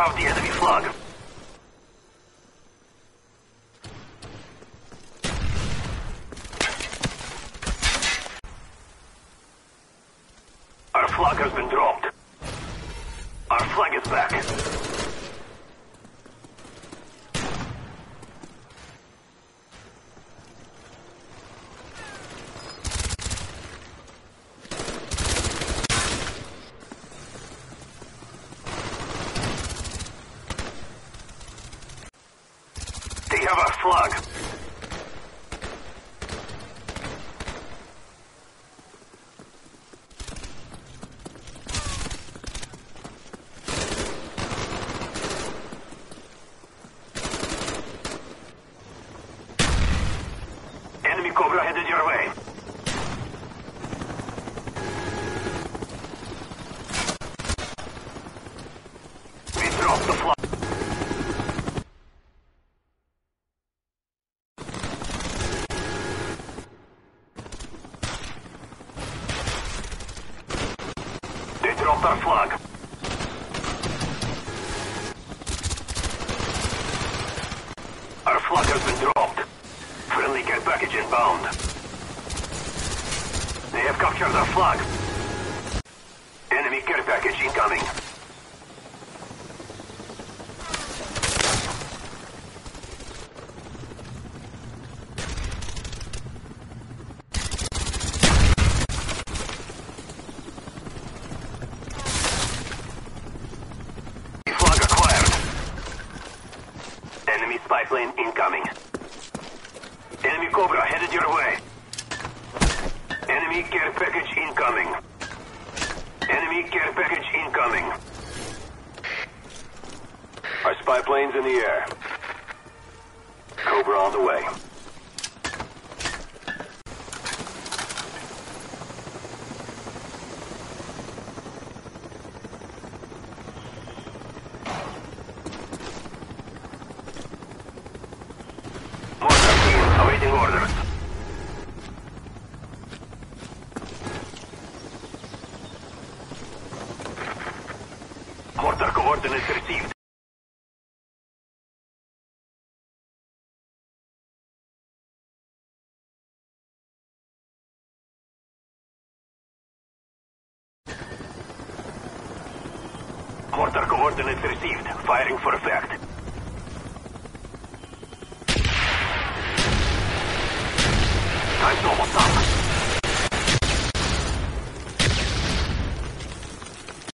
have the enemy flag. Our flag has been dropped. Our flag is back. They have our flag. Enemy Cobra headed your way. We dropped the flag. They dropped our flag. Our flag has been dropped. Friendly care package inbound. They have captured our flag. Enemy care package incoming. Flag acquired. Enemy spy plane incoming. Enemy Cobra headed your way. Enemy care package incoming. Enemy care package incoming. Our spy plane's in the air. Cobra on the way. Mortar team awaiting orders. Mortar coordinates received. Mortar coordinates received. Firing for effect. Time's almost up.